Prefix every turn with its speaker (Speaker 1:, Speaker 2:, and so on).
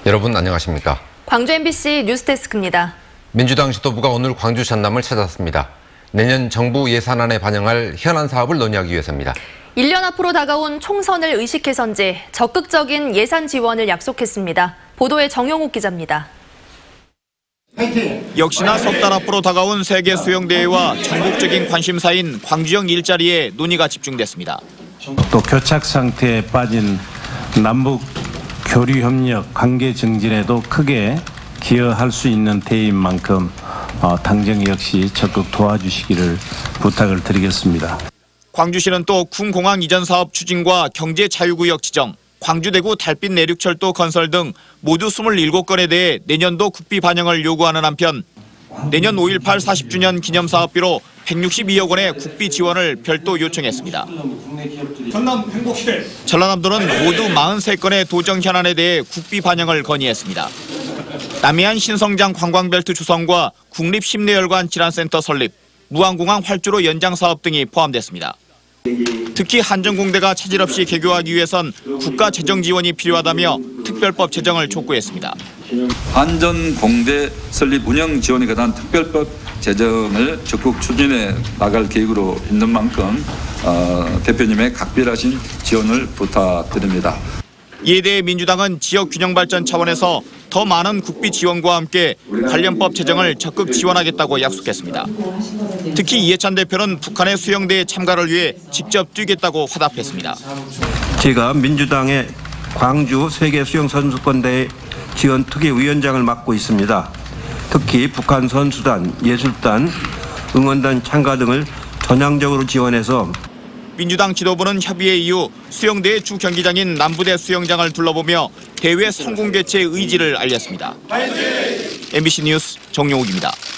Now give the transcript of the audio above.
Speaker 1: 여러분 안녕하십니까?
Speaker 2: 광주 MBC 뉴스데스크입니다.
Speaker 1: 민주당 지도부가 오늘 광주 전남을 찾았습니다. 내년 정부 예산안에 반영할 현안 사업을 논의하기 위해서입니다.
Speaker 2: 1년 앞으로 다가온 총선을 의식해서인지 적극적인 예산 지원을 약속했습니다. 보도에 정용욱 기자입니다.
Speaker 3: 역시나 석 달 앞으로 다가온 세계 수영대회와 전국적인 관심사인 광주형 일자리에 논의가 집중됐습니다.
Speaker 4: 또 교착 상태에 빠진 남북 교류 협력 관계 증진에도 크게 기여할 수 있는 대회인 만큼 당정 역시 적극 도와주시기를 부탁을 드리겠습니다.
Speaker 3: 광주시는 또 군공항 이전 사업 추진과 경제 자유구역 지정, 광주대구 달빛 내륙철도 건설 등 모두 27건에 대해 내년도 국비 반영을 요구하는 한편 내년 5.18 40주년 기념사업비로 162억 원의 국비 지원을 별도 요청했습니다.
Speaker 5: 전남 행복시대.
Speaker 3: 전라남도는 모두 43건의 도정 현안에 대해 국비 반영을 건의했습니다. 남해안 신성장 관광벨트 조성과 국립심내혈관 질환센터 설립, 무안공항 활주로 연장 사업 등이 포함됐습니다. 특히 한전공대가 차질 없이 개교하기 위해선 국가 재정 지원이 필요하다며 특별법 제정을 촉구했습니다.
Speaker 6: 한전공대 설립 운영 지원에 관한 특별법 제정을 적극 추진해 나갈 계획으로 있는 만큼 대표님의 각별하신 지원을 부탁드립니다.
Speaker 3: 이에 대해 민주당은 지역 균형 발전 차원에서 더 많은 국비 지원과 함께 관련법 제정을 적극 지원하겠다고 약속했습니다. 특히 이해찬 대표는 북한의 수영대회 참가를 위해 직접 뛰겠다고 화답했습니다.
Speaker 7: 제가 민주당의 광주 세계 수영 선수권대회 지원 특위위원장을 맡고 있습니다. 특히 북한 선수단, 예술단, 응원단 참가 등을 전향적으로 지원해서
Speaker 3: 민주당 지도부는 협의회 이후 수영대회 주 경기장인 남부대 수영장을 둘러보며 대회 성공 개최 의지를 알렸습니다. MBC 뉴스 정용욱입니다.